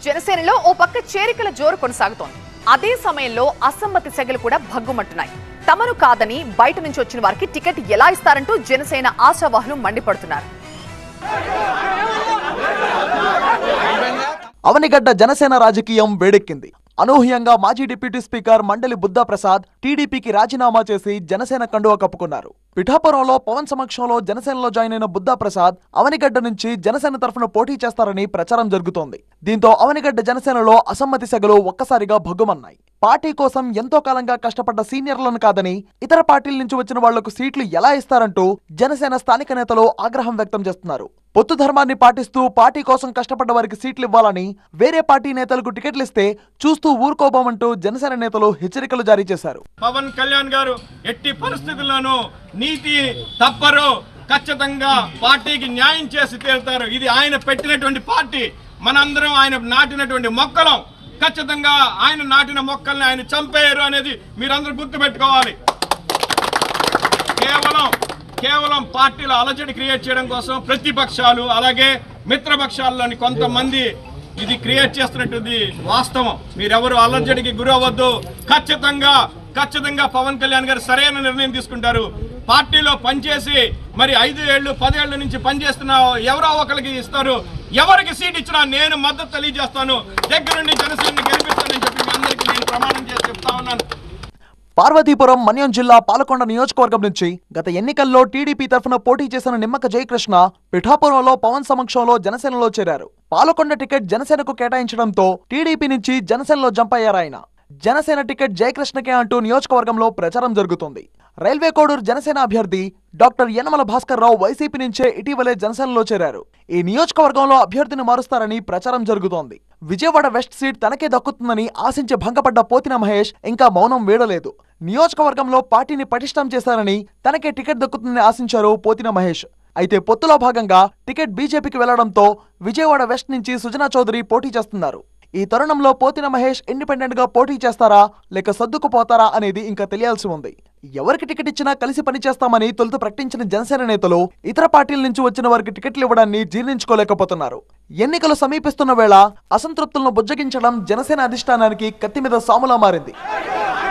జనసేనలో ఓ పక్క చేరికల జోరు కొనసాగుతోంది. అదే సమయంలో అసమ్మతి సెగలు కూడా భగ్గుమంటున్నాయి. తమను కాదని బయట నుంచి వచ్చిన వారికి టికెట్ ఎలా ఇస్తారంటూ జనసేన ఆశావాహులు మండిపడుతున్నారు. అవనిగడ్డ జనసేన రాజకీయం వేడెక్కింది. అనూహ్యంగా మాజీ డిప్యూటీ స్పీకర్ మండలి బుద్ధా ప్రసాద్ టీడీపీకి రాజీనామా చేసి జనసేన కండువా కప్పుకున్నారు. పిఠాపురంలో పవన్ సమక్షంలో జనసేనలో జాయిన్ అయిన బుద్ధా ప్రసాద్ అవనిగడ్డ నుంచి జనసేన తరఫున పోటీ చేస్తారని ప్రచారం జరుగుతోంది. దీంతో అవనిగడ్డ జనసేనలో అసమ్మతి సెగలు ఒక్కసారిగా భగ్గుమన్నాయి. పార్టీ కోసం ఎంతో కాలంగా కష్టపడ్డ సీనియర్లను కాదని ఇతర పార్టీల నుంచి వచ్చిన వాళ్లకు సీట్లు ఎలా ఇస్తారంటూ జనసేన స్థానిక నేతలు ఆగ్రహం వ్యక్తం చేస్తున్నారు. పొత్తు ధర్మాన్ని పాటిస్తూ పార్టీ కోసం కష్టపడ్డ వారికి సీట్లు ఇవ్వాలని, వేరే పార్టీ నేతలకు టికెట్లు ఇస్తే చూస్తూ ఊరుకోబోమంటూ జనసేన నేతలు హెచ్చరికలు జారీ చేశారు. పవన్ కళ్యాణ్ గారు ఎట్టి పరిస్థితుల్లోనూ నీతి తప్పరు, ఖచ్చితంగా పార్టీకి న్యాయం చేసి తీరుతారు. ఇది ఆయన పెట్టినటువంటి పార్టీ, మనందరం ఆయన నాటినటువంటి మొక్కలం. ఖచ్చితంగా ఆయన నాటిన మొక్కల్ని ఆయన చంపేయరు అనేది మీరందరూ గుర్తుపెట్టుకోవాలి. కేవలం పార్టీలో అలజడి క్రియేట్ చేయడం కోసం ప్రతిపక్షాలు అలాగే మిత్రపక్షాల్లోని కొంతమంది ఇది క్రియేట్ చేస్తున్నట్టుంది వాస్తవం. మీరెవరు అలజడికి గురవద్దు. ఖచ్చితంగా పవన్ కళ్యాణ్ గారు సరైన నిర్ణయం తీసుకుంటారు. పార్టీలో పనిచేసి మరి 5 ఏళ్ళు 10 ఏళ్ల నుంచి పనిచేస్తున్న ఎవరో ఒకరికి ఇస్తారు. ఎవరికి సీట్ ఇచ్చినా నేను మద్దతు తెలియజేస్తాను. దగ్గరుండి జనసేన గెలిపిస్తానని చెప్పి మీ అందరికీ నేను ప్రమాణం చేసి చెప్తా ఉన్నాను. పార్వతీపురం మన్యం జిల్లా పాలకొండ నియోజకవర్గం నుంచి గత ఎన్నికల్లో టీడీపీ తరఫున పోటీ చేసిన నిమ్మక జయకృష్ణ పిఠాపురంలో పవన్ సమక్షంలో జనసేనలో చేరారు. పాలకొండ టికెట్ జనసేనకు కేటాయించడంతో టీడీపీ నుంచి జనసేనలో జంప్ అయ్యారాయన. జనసేన టికెట్ జయకృష్ణకే అంటూ నియోజకవర్గంలో ప్రచారం జరుగుతోంది. రైల్వే కోడూరు జనసేన అభ్యర్థి డాక్టర్ యనమల భాస్కర్ రావు వైసీపీ నుంచే ఇటీవలే జనసేనలో చేరారు. ఈ నియోజకవర్గంలో అభ్యర్థిని మారుస్తారని ప్రచారం జరుగుతోంది. విజయవాడ వెస్ట్ సీట్ తనకే దక్కుతుందని ఆశించి భంగపడ్డ పోతిన మహేష్ ఇంకా మౌనం వీడలేదు. నియోజకవర్గంలో పార్టీని పటిష్టం చేశారని తనకే టికెట్ దక్కుతుందని ఆశించారు పోతిన మహేష్. అయితే పొత్తులో భాగంగా టికెట్ బీజేపీకి వెళ్లడంతో విజయవాడ వెస్ట్ నుంచి సుజనా చౌదరి పోటీ చేస్తున్నారు. ఈ తరుణంలో పోతిన మహేష్ ఇండిపెండెంట్ గా పోటీ చేస్తారా లేక సర్దుకుపోతారా అనేది ఇంకా తెలియాల్సి ఉంది. ఎవరికి టికెట్ ఇచ్చినా కలిసి పనిచేస్తామని తొలుత ప్రకటించిన జనసేన నేతలు ఇతర పార్టీల నుంచి వచ్చిన వారికి టికెట్లు ఇవ్వడాన్ని జీర్ణించుకోలేకపోతున్నారు. ఎన్నికలు సమీపిస్తున్న వేళ అసంతృప్తులను బుజ్జగించడం జనసేన అధిష్టానానికి కత్తి మీద సాములా మారింది.